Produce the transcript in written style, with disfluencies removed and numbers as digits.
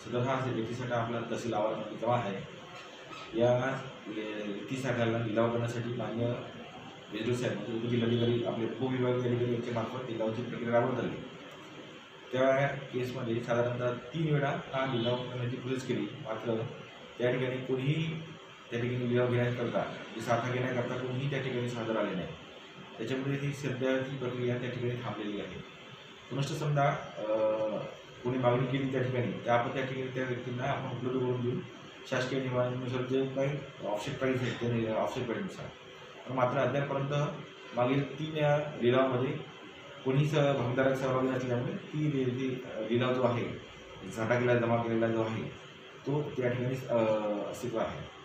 सदर हा रेतीसाठा आपला तहसील आवारामध्ये जमा आहे। या रेतीसाठ्याला लिलाव करण्यासाठी मान्य वेजू साहेब म्हणजे उपजिल्हाधिकारी आपले उपविभागीय अधिकारी यांच्या मार्फत लिलावाची प्रक्रिया राबवण्यात आली। त्या केसमध्ये साधारणतः 3 वेळा हा लिलाव करण्याची प्रोसेस केली, मात्र त्या ठिकाणी कोणीही त्या ठिकाणी लिलाव घेण्याकरता साठा घेण्याकरता कोणीही त्या ठिकाणी सादर आले नाही। त्याच्यामुळे ही सध्याची प्रक्रिया त्या ठिकाणी थांबलेली आहे। पुनश्च समजा कोणी मागणी केली त्या ठिकाणी आपण त्या ठिकाणी त्या व्यक्तींना आपण उपलब्ध करून देऊ शासकीय नियमानुसार जे काही ऑफसेट प्राईस आहे ते ऑफसेट प्राईसनुसार। मात्र अद्यापपर्यंत मागील 3 लिलावामध्ये कोणीच भागधारक सहभागी नसल्यामुळे ती लिलाव जो आहे साठा केला जमा केलेला जो आहे तो त्या ठिकाणी अस्तित्व आहे।